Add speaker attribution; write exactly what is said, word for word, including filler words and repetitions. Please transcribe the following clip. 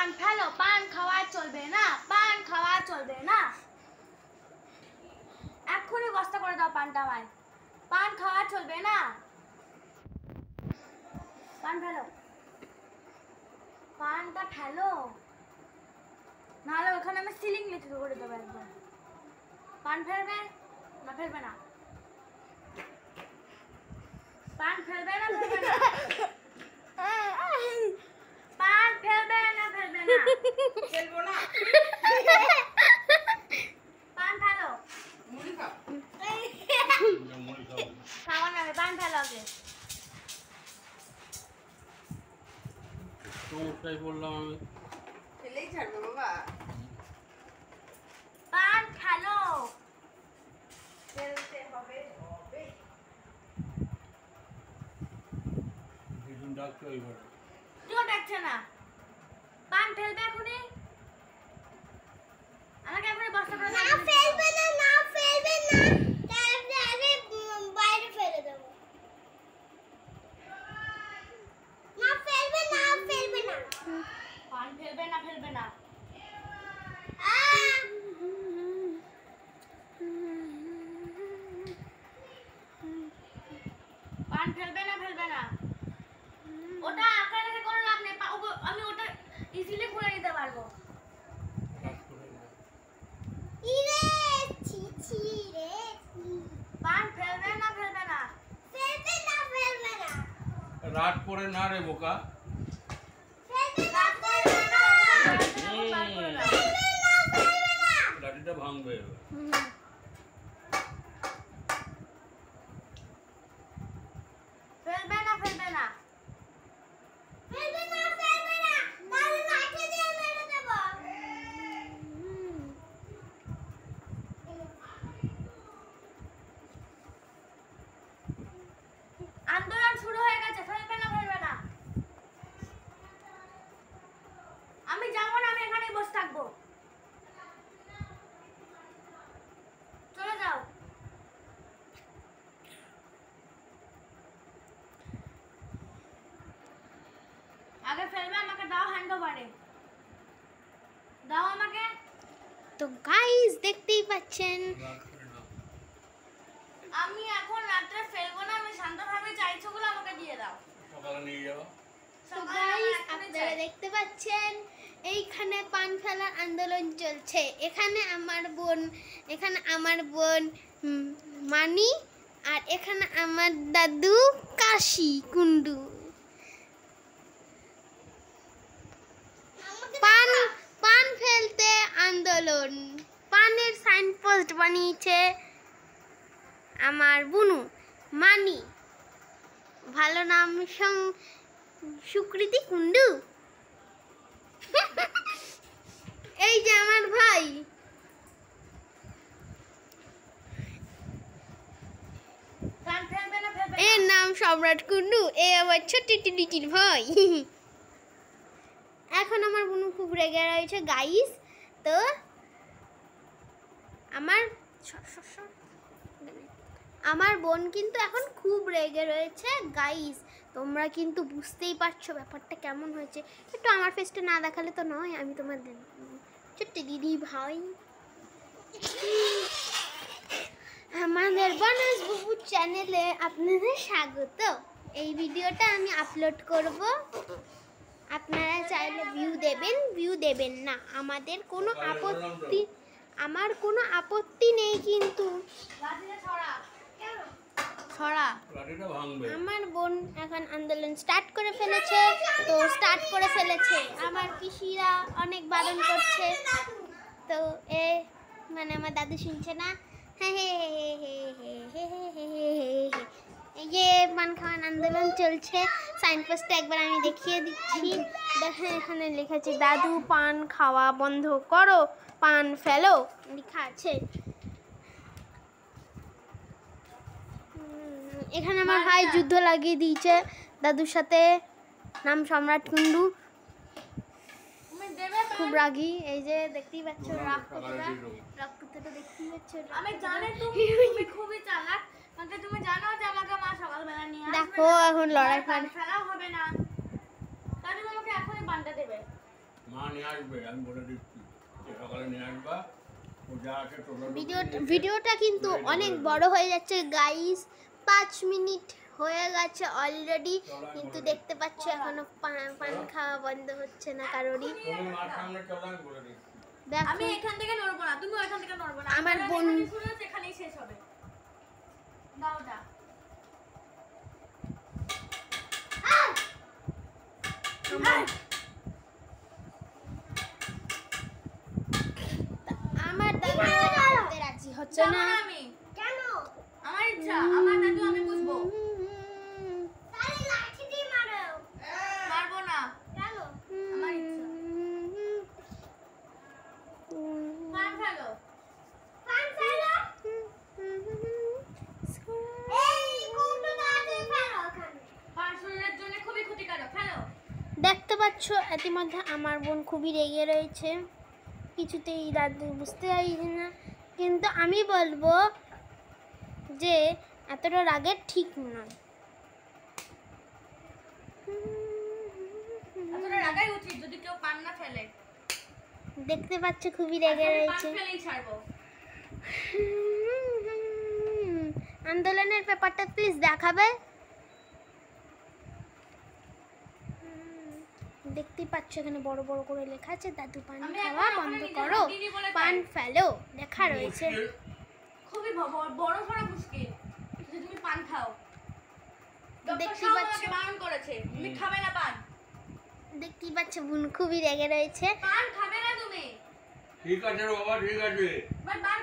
Speaker 1: পান ফেলো, পান খাওয়া চলবে না, পান খাওয়া চলবে না। এক্ষুনি বস্তা করে দাও পানটা আমায়, পান খাওয়া চলবে না। পান ফেলো, পানটা ফেলো, নাহলে ওখানে আমি সিলিং লিখে করে দেবো একদম। পান ফেলবে না ফেলবে না? পান ফেলবে না ফেলবে না? পান ফেলবে না ফেলবে না? ফেলবো না। পান ফেলো। মুড়ি খাও। খাওয়া না, পান ফেলো আগে।
Speaker 2: সমস্যায় বললাম আমি।
Speaker 3: ফেলেই ছাড়বে বাবা।
Speaker 1: পান ফেলো। ফেলতে হবে হবে।
Speaker 2: দিদুন ডাকছে ওইবার।
Speaker 1: কেউ ডাকছে না। পান ফেলবে এখনই? আমাকে এখনই বস্তা করে
Speaker 4: না ফেলবে না, না ফেলবে না, তাহলে আমি বাইরে ফেলে দেব। না ফেলবে না, ফেলবে না।
Speaker 1: পান ফেলবে না ফেলবে না?
Speaker 4: আহ!
Speaker 1: পান ফেলবে না ফেলবে না? ওটা আঁকড়ে রেখে কোনো লাভ নেই, পা- ওগো- আমি ওটা ইজিলি খুলে নিতে পারবো।
Speaker 2: কাজ করে না।
Speaker 4: ইরে ছি ছি রে ছি।
Speaker 1: পান ফেলবে না ফেলবে না?
Speaker 4: ফেলবে না, ফেলবে না।
Speaker 2: রাত করে না রে বোকা।
Speaker 4: ফেলবে না,
Speaker 1: রাত করবে না, রাত করে বার করে দাও।
Speaker 4: ফেলবে না।
Speaker 2: লাঠিটা ভাঙবে এবার।
Speaker 1: ফেলবে না ফেলবে না?
Speaker 4: ফেলবে না, ফেলবে না, তাহলে লাঠি দিয়ে মেরে দেব।
Speaker 1: আন্দোলন শুরু হয়ে গেছে, ফেলবে না ফেলবে না? আমি যাবো না, আমি এখানেই বসে থাকবো। চলে যাও। আগে ফেলবে, আমাকে দাও হ্যান্ড ওভারে দাও আমাকে।
Speaker 4: তো গাইস দেখতেই পাচ্ছেন
Speaker 2: রাত করে না।
Speaker 1: আমি এখন রাত্রে ফেলবো না, আমি শান্তভাবে চাইছোগুলো আমাকে দিয়ে দাও।
Speaker 2: সকালে নিয়ে যাও।
Speaker 4: তো
Speaker 1: সকালে
Speaker 4: গাইস
Speaker 1: আমার এখনই
Speaker 4: আপনারা
Speaker 1: চাই।
Speaker 4: দেখতে পাচ্ছেন এইখানে পান ফেলার আন্দোলন চলছে। এখানে আমার বোন, এখানে আমার বোন উম, মানি, আর এখানে আমার দাদু কাশি কুন্ডু। পান পান ফেলতে আন্দোলন, পানের সাইনপোস্ট বানিয়েছে আমার বুনু মানি, ভালো নাম সং- সুকৃতি কুন্ডু। এই যে আমার ভাই,
Speaker 1: পান ফেলবে না ফেলবে না?
Speaker 4: এর নাম সম্রাট কুন্ডু, এ আমার ছোট্ট টিটির ভাই। এখন আমার বুনু খুব রেগে রয়েছে গাইস। তো আমার সর, সর, সর। আমার বোন কিন্তু এখন খুব রেগে রয়েছে গাইস। তোমরা কিন্তু বুঝতেই পারছো ব্যাপারটা কেমন হয়েছে। একটু আমার ফেসটা না দেখালে তো নয়, আমি তোমার দি- ছোট্ট দিদি ভাই। আমাদের বনজ বুবু চ্যানেলে আপনাদের স্বাগত। এই ভিডিওটা আমি আপলোড করব, আপনারা চাইলে ভিউ দেবেন, ভিউ দেবেন না, আমাদের কোনো আপত্তি, আমার কোনো আপত্তি নেই। কিন্তু
Speaker 1: লাঠিটা ছড়া। ছড়া।
Speaker 2: লাঠিটা ভাঙবে।
Speaker 4: আমার বোন এখন আন্দোলন স্টার্ট করে ফেলেছে, তো স্টার্ট করে ফেলেছে। আমার পিসিরা অনেক বারণ করছে, তো এ মানে আমার দাদু শুনছে না। হ্যাঁ হে হে হে হে হে হে হে হে হে হে। এই যে পান খাওয়ান আন্দোলন চলছে, সাইনপোস্টে একবার আমি দেখিয়ে দিচ্ছি। দেখেন এখানে লেখা আছে দাদু পান খাওয়া বন্ধ করো, পান ফেলো লেখা আছে। উম, এখানে আমার ভাই যুদ্ধ লাগিয়ে দিয়েছে দাদুর সাথে, নাম সম্রাট কুন্ডু,
Speaker 1: তুমি দেবে পান?
Speaker 4: খুব রাগী। এই যে দেখতেই পাচ্ছ রাগ
Speaker 2: সকালে
Speaker 4: কতটা,
Speaker 2: দিয়ে দেবো।
Speaker 4: রাগ কতটা দেখতেই পাচ্ছ। রাগ
Speaker 1: আমি
Speaker 4: কতটা।
Speaker 1: জানি তুমি তুমি খুবই চালাক, মানে তুমি জানো যে আমাকে মা সকালবেলা নিয়ে আসবে
Speaker 4: দেখো
Speaker 1: না।
Speaker 4: এখন লড়াই
Speaker 1: পান
Speaker 4: করে।
Speaker 1: ফেলাও হবে না, তাহলে তুমি আমাকে এখনই পানটা দেবে।
Speaker 2: মা নিয়ে আসবে, আমি বলে দিচ্ছি যে সকালে নিয়ে আসবা। ও যা আছে টোটো
Speaker 4: ভিডিওটা ভিডিওটা কিন্তু অনেক বড় হয়ে যাচ্ছে গাইস। পাঁচ মিনিট হয়ে গেছে অলরেডি, কিন্তু দেখতে পাচ্ছ এখনো পা- পান খাওয়া বন্ধ হচ্ছে না কারোরই।
Speaker 2: তুমি মার সামনে চলো, আমি বলে দিচ্ছি।
Speaker 1: আমি
Speaker 4: দেখো
Speaker 1: এখান থেকে নড়বো না, তুমি ওইখান থেকে নড়বো না।
Speaker 4: আমার
Speaker 1: আমার
Speaker 4: বোন-
Speaker 1: বোন শুরু হচ্ছে, এখানেই শেষ হবে। দাও ওটা।
Speaker 4: আমার আমার দাদু এটা করতে রাজি হচ্ছে
Speaker 1: যাবো
Speaker 4: না।
Speaker 1: না আমি।
Speaker 4: কেন?
Speaker 1: আমার ইচ্ছা, আমার দাদু আমি বুঝবো।
Speaker 4: তাহলে লাঠি দিয়ে মারো।
Speaker 1: পারবো না।
Speaker 4: কেন?
Speaker 1: আমার ইচ্ছা। পান ফেলো।
Speaker 4: পান ফেলো। এই কোনটা দাঁড়াতে ফেলো ওখানে।
Speaker 1: পান শরীরের জন্য খুবই ক্ষতিকারক, ফেলো।
Speaker 4: দেখতে পাচ্ছ ইতিমধ্যে আমার বোন খুবই রেগে রয়েছে, কিছুতেই দাদু বুঝতে পারছি না। কিন্তু আমি বলবো যে এতটা রাগের ঠিক নয়।
Speaker 1: এতটা রাগাই উচিত যদি কেউ পান না ফেলে।
Speaker 4: দেখতে পাচ্ছ খুবই রেগে
Speaker 1: আমি পান
Speaker 4: রয়েছে।
Speaker 1: ফেলেই ছাড়বো।
Speaker 4: আন্দোলনের ব্যাপারটা প্লিজ দেখাবে। দেখতেই পাচ্ছ এখানে বড় বড় করে লেখা আছে দাদু পান
Speaker 1: আমি
Speaker 4: খাওয়া
Speaker 1: এখন
Speaker 4: বন্ধ
Speaker 1: ওখানে
Speaker 4: করো,
Speaker 1: দিদি বলে
Speaker 4: পান
Speaker 1: তাই।
Speaker 4: ফেলো লেখা রয়েছে।
Speaker 2: মুশকিল।
Speaker 1: খুবই ব- ব- বড় সড়ো মুশকিল যে তুমি পান খাও। ডক্টর
Speaker 4: দেখতে
Speaker 1: সাহেব
Speaker 4: পাচ্ছ?
Speaker 1: আমাকে বারণ করেছে, তুমি খাবে না পান।
Speaker 4: দেখতেই পাচ্ছ বোন খুবই রেগে রয়েছে।
Speaker 1: পান খাবে না তুমি।
Speaker 2: ঠিক আছে রে বাবা, ঠিক আছে।
Speaker 1: বাট পান